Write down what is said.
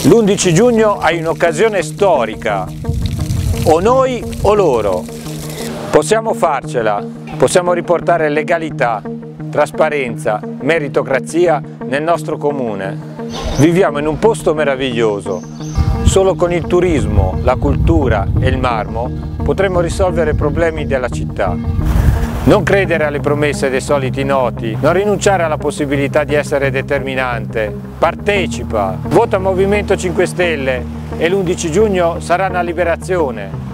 L'11 giugno hai un'occasione storica, o noi o loro. Possiamo farcela, possiamo riportare legalità, trasparenza, meritocrazia nel nostro comune. Viviamo in un posto meraviglioso. Solo con il turismo, la cultura e il marmo potremo risolvere i problemi della città. Non credere alle promesse dei soliti noti, non rinunciare alla possibilità di essere determinante. Partecipa, vota Movimento 5 Stelle e l'11 giugno sarà una liberazione.